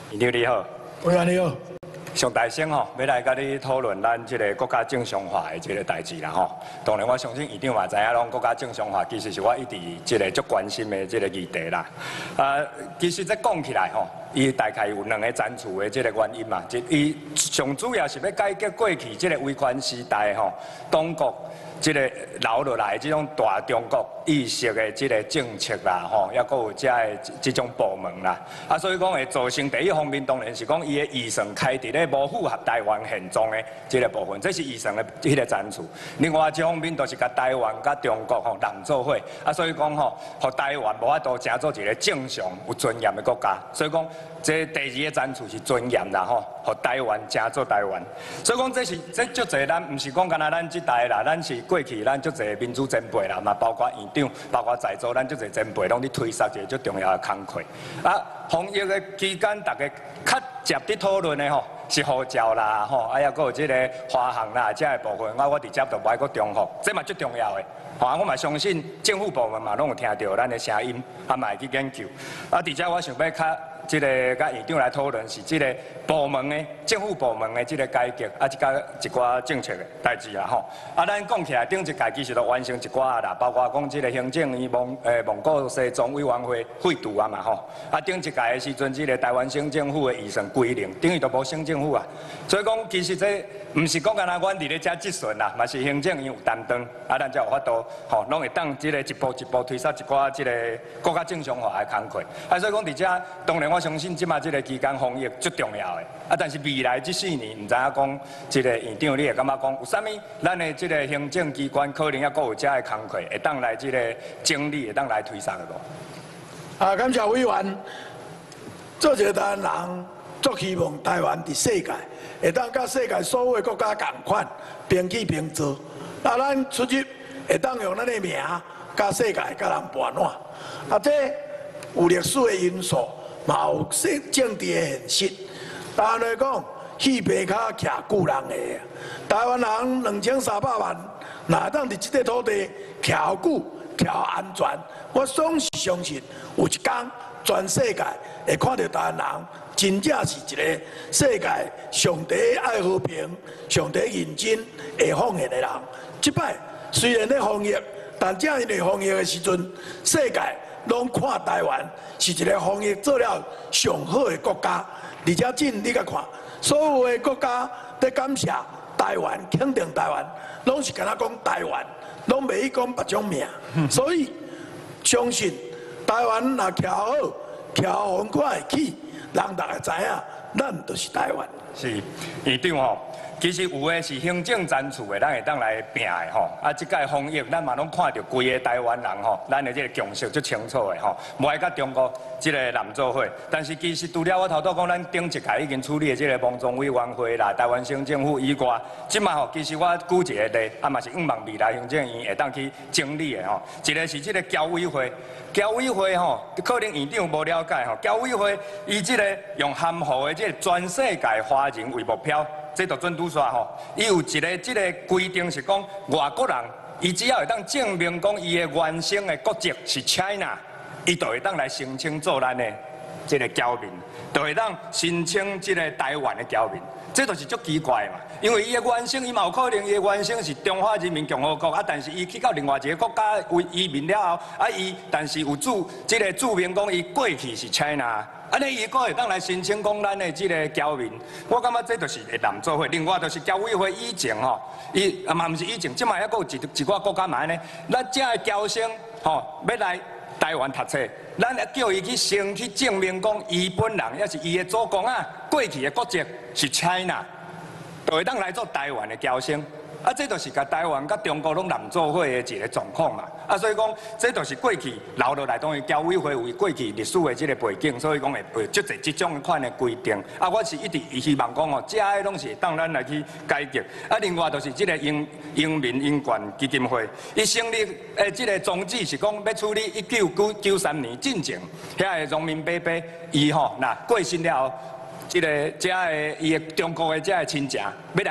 院长你好， 委员你好， 上大先吼，要来甲你讨论咱即个国家正常化的即个代志啦吼。当然我相信院长嘛知影，拢国家正常化其实是我一直即个足关心的即个议题啦。其实这讲起来吼，伊大概有两个删除的即个原因嘛，伊上主要是要改革过去即个威权时代吼，中国。 即个留落来即种大中国意识的即个政策啦，吼，也佫有遮的即种部门啦，所以讲会造成第一方面当然是讲伊的预算开伫咧无符合台湾现状的即个部分，这是预算的迄个删除。另外一方面，就是甲台湾甲中国吼人做伙，所以讲吼，互台湾无法度成做一个正常有尊严的国家。所以讲，这第二个删除是尊严啦，吼，互台湾成做台湾。所以讲，这足侪咱毋是讲干那咱即代啦，咱是。 过去咱足侪民主前辈啦，嘛包括院长，包括在座咱足侪前辈，拢伫推动一个足重要的工课。防疫的期间，大家较接伫讨论的吼，是护照啦，吼，还佫有即个花航啦，遮个部分，我直接就不爱佫重复，这嘛最重要的。我嘛相信政府部门嘛拢有听到咱的声音，嘛会去研究。而且我想要较。 即个甲院长来讨论是即个部门的政府部门的即个改革，一寡政策的代志啦吼。咱讲起来，顶一届其实都完成一寡啦，包括讲即个行政院蒙古西藏委员会废除啊嘛吼。顶一届的时阵，即个台湾省政府的预算归零，等于都无省政府啊。所以讲，其实这毋是讲干那阮伫咧遮质询啦，嘛是行政院有担当，咱才有法度吼，拢会当即个一步一步推出一寡即个国家正常化的工课。所以讲伫遮，当然我相信即马即个期间防疫最重要的，但是未来这4年，唔知影讲，即个院长你会感觉讲有啥物？咱的即个行政机关可能也佫有遮个工课，会当来即个整理，会当来推上的无？ 感谢委员，做一个台湾人，足希望台湾伫世界会当甲世界所有的国家共款，平起平坐。咱出入会当用咱的名，甲世界甲人盘换。这有历史的因素。 嘛有政治的现实，但来讲，戏白卡徛旧人的。台湾人2300万，哪当伫这个土地徛久、徛安全，我总是相信有一天，全世界会看到台湾人真正是一个世界上帝爱和平、上帝认真会奉献的人。即摆虽然咧防疫，但正因为防疫的时阵，世界。 拢看台湾是一个防疫做了上好的国家，而且真你甲看，所有的国家在感谢台湾、肯定台湾，拢是敢若讲台湾，拢袂去讲别种名。所以相信台湾若徛好、徛风快起，人大家知影，咱就是台湾。 是院长吼。 其实有诶是行政删除诶，咱会当来拼诶吼。即届防疫，咱嘛拢看到规个台湾人吼，咱诶即个共识最清楚诶吼，无爱甲中国即个人做伙。但是其实除了我头拄讲，咱顶一届已经处理诶即个蒙藏委员会啦、台湾省政府以外，即马吼，其实我举一个例，嘛是望未来行政院会当去整理诶吼。一个是即个侨委会，侨委会吼，可能院长无了解吼，侨委会伊即个用含糊诶即个全世界华人为目标。 这就准拄煞吼，伊有一个即个规定是讲外国人，伊只要会当证明讲伊的原生的国籍是 China， 伊就会当来申请做咱的即个侨民，就会当申请即个台湾的侨民。这就是足奇怪嘛，因为伊的原生伊嘛有可能伊的原生是中华人民共和国但是伊去到另外一个国家为移民了后，但是有即个注明讲伊过去是 China。 安尼伊阁会当来申请讲咱的即个侨民，我感觉这就是会难做伙。另外就是侨委会以前吼，伊嘛毋是以前，即卖还阁有一寡国家嘛安尼，咱遮的侨生吼要来台湾读册，咱叫伊去先去证明讲伊本人也是伊的祖公过去的国籍是 China， 就会当来做台湾的侨生。 这就是甲台湾、甲中国拢难做伙的一个状况嘛。所以讲，这就是过去留落来，当于侨委会为过去历史的这个背景，所以讲会足侪这种款的规定。我是一直希望讲哦，这些拢是当咱来去改革。另外就是这个英民英权基金会，伊成立这个宗旨是讲要处理1993年进前遐个农民伯伯，伊过身了后，这个伊的中国的这个亲戚要来。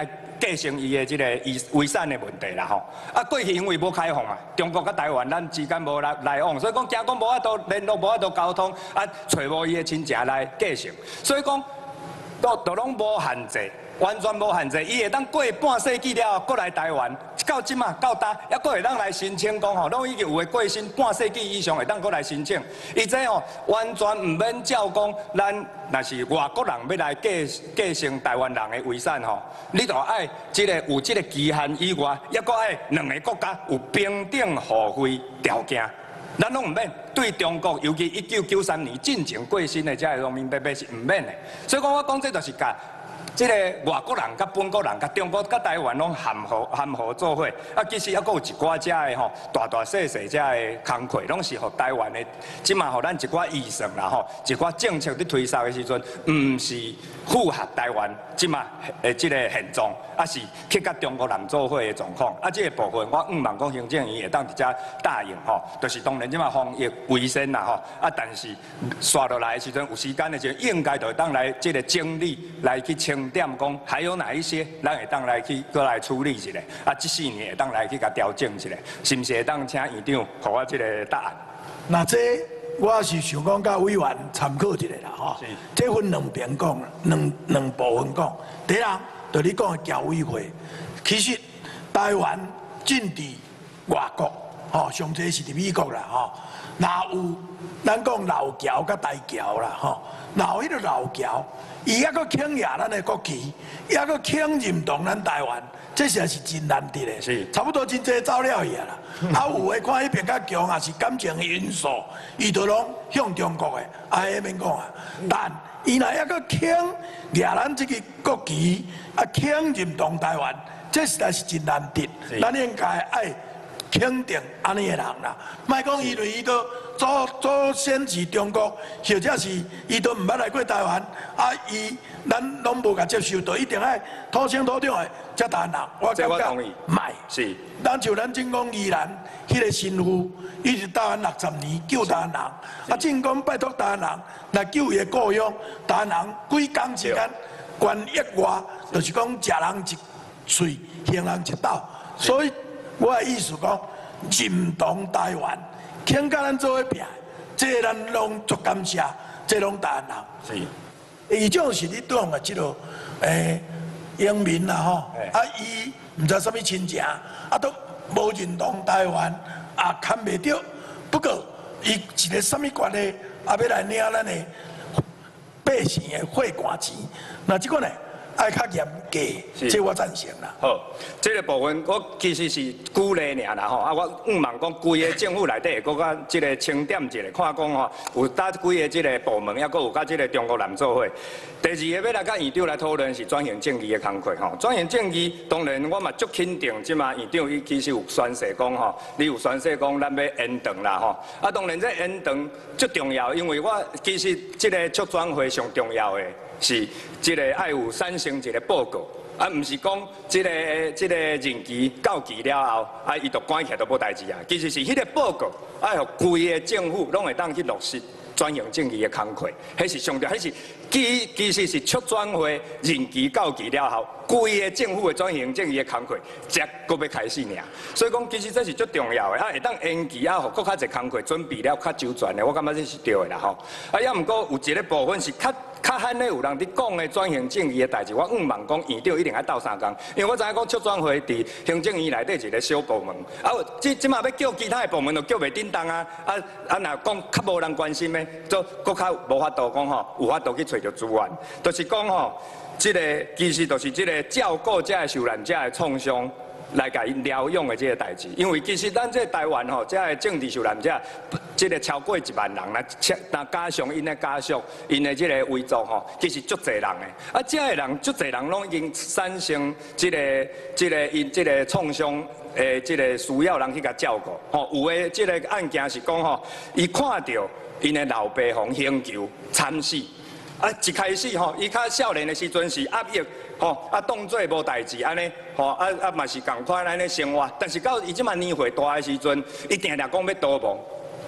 继承伊的这个遗产的问题啦吼。啊，过去因为无开放嘛，中国甲台湾咱之间无来往，所以讲惊讲无法度联络，无法度沟通，啊，找无伊的亲戚来继承，所以讲都拢无限制。 完全无限制，伊会当过半世纪了，过来台湾，到即嘛到搭，还佫会当来申请讲吼，拢已经有诶过身半世纪以上会当过来申请。伊这吼完全唔免照讲，咱若是外国人要来继承台湾人诶遗产吼，你就爱即个有即个期限以外，还佫爱两个国家有平等互惠条件。 咱拢唔免对中国，尤其1993年进前过身的这个农民伯伯是唔免的，所以讲我讲这就是甲。 即个外国人、甲本国人、甲中国、甲台湾拢含合做伙，啊，其实还佫有一寡遮的吼，大大细细遮的工课，拢是互台湾的，即嘛互咱一寡预算啦吼，一寡政策伫推销的时阵，唔是符合台湾即嘛的即个现状，啊是去甲中国人做伙的状况，啊，即个部分我毋望讲行政院会当伫遮答应吼，就是当然即嘛防疫卫生啦吼，啊，但是刷落来的时阵有时间的时阵，应该就当来即个整理来去清。 点讲还有哪一些，咱会当来去过来处理一下，啊，这4年会当来去甲调整一下，是毋是会当请院长给我这个答案？ 那这我是想讲，甲委员参考一下啦，吼。这分两边讲，两部分讲。第一，就你讲的侨委会，其实台湾禁止外国，吼，上济是伫美国啦，吼。哪有咱讲老侨甲大侨啦，吼，哪有迄个老侨？ 伊还佫倾轧咱的国旗，伊还佫倾认同咱台湾，这实在是真难得的。 是， 差不多真济走了去啊啦。啊，有诶看迄边较强，也是感情因素，伊就拢向中国的，迄免讲啊。但伊若还佫倾轧咱这个国旗，啊倾认同台湾，这实在是真难得。咱应该爱肯定安尼的人啦，莫讲因为伊都。 祖先是中国，或者是伊都毋捌来过台湾，啊，咱拢无甲接受，就一定爱土生土长的遮台湾人。我感觉唔系， 是。 咱像咱正讲宜兰迄个新妇，伊是台湾60年救台湾人，啊，正讲拜托台湾人来救伊的故乡，台湾人几工时间，捐1外，就是讲食人一喙，行人一斗，所以我的意思讲，认同台湾。 肯甲咱做伙拼，这咱拢足感谢，这拢台湾人。是，伊种是你讲的即落，英民啦吼，啊伊毋知啥物亲情，啊都无认同台湾，啊看袂着。不过伊一个啥物关系，啊要来领咱的百姓的血汗钱，那即个呢？ 爱较严格，这我赞成啦。 好，这个部分我其实是鼓励尔啦吼，啊，我毋望讲规个政府内底搁甲即个清点一下，看讲吼有搭几个即个部门，还搁有甲即个中国人做伙。第二个要来甲院长来讨论是转型正义的工作吼，转型正义当然我嘛足肯定，即嘛院长伊其实有宣誓讲吼，你有宣誓讲咱要延长啦吼，啊当然这延长足重要，因为我其实即个促转会上重要的。 是，即个爱有产生一个报告，啊，毋是讲即个任期到期了后，啊，伊就关起来都无代志啊。其实是迄个报告，爱互规个政府拢会当去落实转型正义的工课，迄是上重要，迄是其实是促转会任期到期了后，规个政府的转型正义的工课才搁要开始尔。所以讲，其实这是最重要的，啊，会当延期啊，互搁较侪工课准备了较周全的，我感觉这是对的啦吼。啊，也毋过有一个部分是较罕咧有人伫讲的转型正义的代志，我毋望讲院长一定爱斗3工，因为我知影讲促转会伫行政院内底一个小部门，啊，即马要叫其他的部门就叫袂叮当啊，若讲较无人关心的，就搁较无法度讲吼，有法度去找着资源，就是讲吼，即个其实就是即个照顾遮的受难者的创伤。 来甲因疗养的这个代志，因为其实咱这台湾吼，这个政治受难者，这个超过1万人，那加上因的家属，因的这个遗族吼，其实足侪人的。啊，这个人足侪人拢已经产生这个因这个创伤这个需要人去甲照顾。吼，有的这个案件是讲吼，伊看到因的老爸互刑求惨死。 啊，一开始吼，伊较少年的时阵是压抑，吼，啊当做无代志安尼，吼，嘛是共款安尼生活。但是到伊即马年岁大的时阵，伊定定讲要逃亡，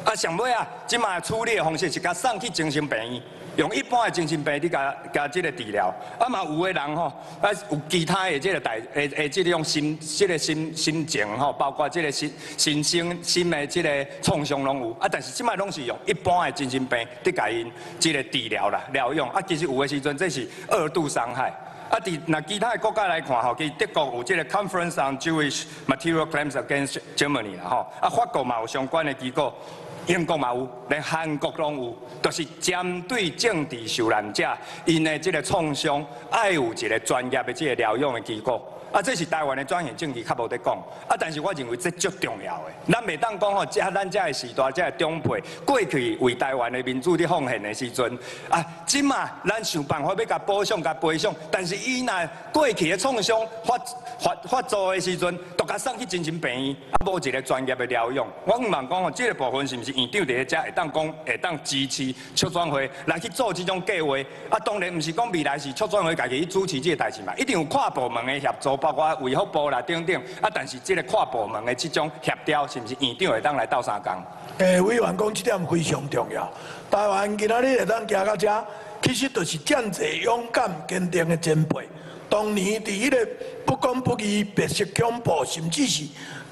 啊，上尾啊，即卖处理的方式是甲送去精神病院。 用一般的精神病你甲即个治疗，啊嘛有的人吼，啊有其他的即个即种心情吼，包括即个心的即个创伤拢有，啊但是即摆拢是用一般的精神病伫甲因即个治疗啦疗养，啊其实有的时阵这是2度伤害。 啊，那其他的国家来看吼，其德国有这个 Conference on Jewish Material Claims Against Germany 啦吼，啊法国嘛有相关的机构。 英国嘛有，连韩国拢有，就是针对政治受难者，因的这个创伤，爱有一个专业的这个疗养的机构。啊，这是台湾的转型正义较无得讲。啊，但是我认为这足重要的。咱袂当讲吼，咱这的时代，这的长辈过去为台湾的民主伫奉献的时阵，啊，即嘛咱想办法要甲保障、甲赔偿，但是伊若过去的创伤发作的时阵，都甲送去精神病院，啊，无一个专业的疗养。我毋茫讲吼，这个部分是毋是院长伫咧遮会当讲，会当支持促转会来去做这种计划？啊，当然毋是讲未来是促转会家己去主持这个代志嘛，一定有跨部门的协作。 包括卫福部啦等等，啊，但是这个跨部门的这种协调，是不是院长会当来斗相共？ 委员讲这点非常重要。台湾今仔日会当行到这，其实就是这么侪勇敢坚定的前辈。当年伫迄个不公不义、白色恐怖，甚至是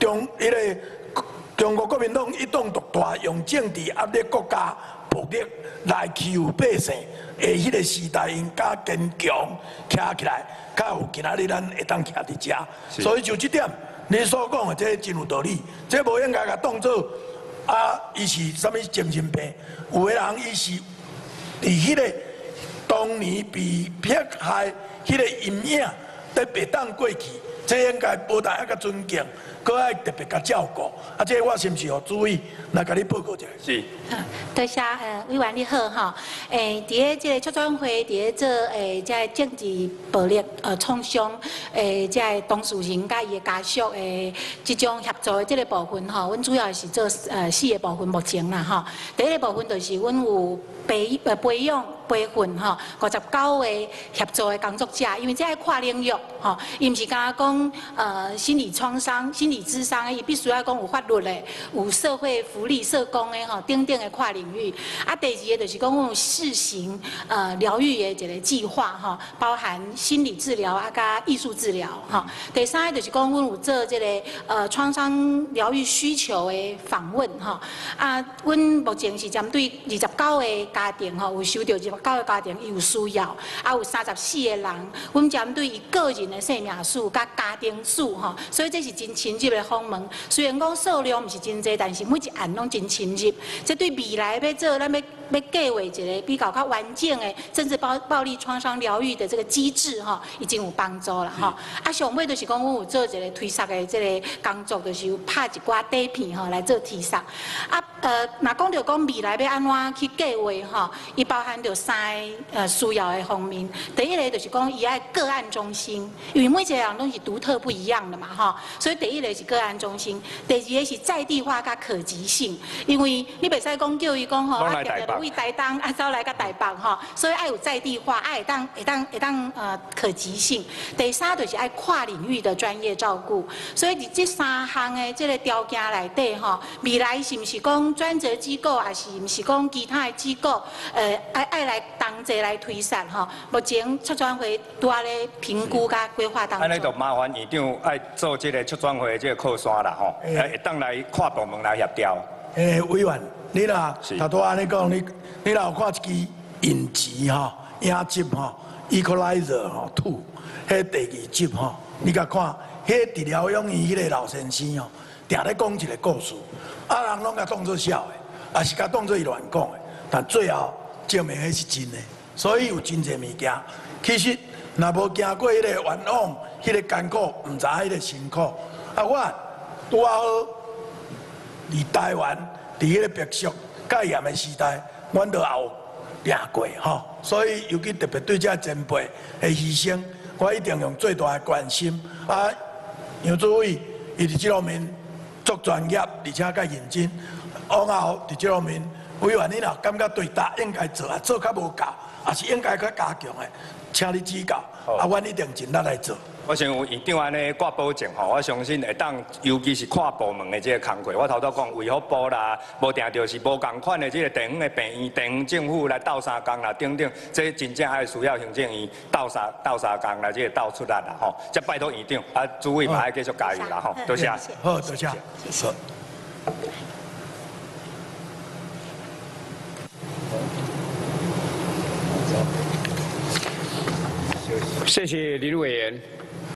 中国国民党一党独大，用政治压力国家暴力来欺负百姓的迄个时代，因较坚强，徛起来。 较有今仔日咱会当徛伫遮，所以就这点你所讲的，这真有道理。这无应该甲当做啊，伊是啥物精神病？有的人伊是伫迄个当年被迫害迄个阴影，在别当过去，这应该无大家甲尊敬，搁爱特别甲照顾。啊，这我是毋是要注意来甲你报告一下？ 是。 多谢委员你好哈。伫咧这个促转会，伫咧做这政治暴力创伤这当事人甲伊的家属这种协助的这个部分哈，阮主要是做4个部分目前啦哈。第一个部分就是阮有培养。 培训吼，59个协助的工作者，因为这爱跨领域吼，伊毋是敢讲心理创伤、心理咨商，伊必须要讲有法律的、有社会福利、社工的吼，等等的跨领域。啊，第二个就是讲阮有试行疗愈的一个计划吼，包含心理治疗啊，甲艺术治疗吼。第三个就是讲阮有做这个创伤疗愈需求的访问吼。啊，阮目前是针对29个家庭吼，有收到9个家庭伊有需要，啊有34个人，阮针对伊个人的生命史甲家庭史吼，所以这是真深入的访问。虽然讲数量毋是真济，但是每一案拢真深入。这对未来要做咱要计划一个比较完整的政治暴力创伤疗愈的这个机制吼，已经有帮助了吼。啊，上尾就是讲阮有做一个推测的这个工作，就是有拍一寡底片吼来做推测。啊若讲到讲未来要安怎去计划吼，伊包含着3个需要的方面。第一个就是讲伊爱个案中心，因为每一个人都是独特不一样的嘛吼，所以第一个是个案中心。第二个是在地化甲可及性，因为你袂使讲叫伊讲吼，啊定定为台东啊走来甲台北吼，所以爱有在地化，爱会当可及性。第三就是爱跨领域的专业照顾，所以伫这3项的这个条件内底吼，未来是毋是讲专责机构，还是毋是讲其他的机构，爱来同齐来推散吼。目前促转会拄仔咧评估甲规划当中。 安尼就麻烦院长爱做这个促转会的这个靠山啦吼，会当来跨部门来协调。 委员，你若头拄安尼讲，你若有看一支影集吼，影集吼 ，Equalizer 吼2，迄第2集吼，你甲看，迄治疗养院迄个老先生吼，定咧讲一个故事，啊人拢甲当作笑的，也是甲当作伊乱讲的，但最后证明迄是真的，所以有真侪物件，其实若无经过迄个冤枉、迄个艰苦，毋知迄个辛苦。啊，我拄好伫台湾，伫迄个白色戒严的时代，阮都也有拼过吼，所以尤其特别对这前辈的牺牲，我一定用最大的关心。啊，杨主委伊伫这方面足专业，而且较认真。往后伫这方面，委员你若感觉对答应该做啊，做较无够，也是应该较加强的，请你指教。啊，阮一定尽力来做。 我想有院长安尼挂保证吼，我相信会当，尤其是跨部门的这个工作。我头拄讲卫福部啦，无定就是无共款的这个地方的病院、地方政府来斗相共啦，等等，这真正还需要行政院斗相共来这个斗出力啦吼。再拜托院长，诸位嘛爱继续加油啦吼，多谢。 好，多谢。是。 谢谢李委员。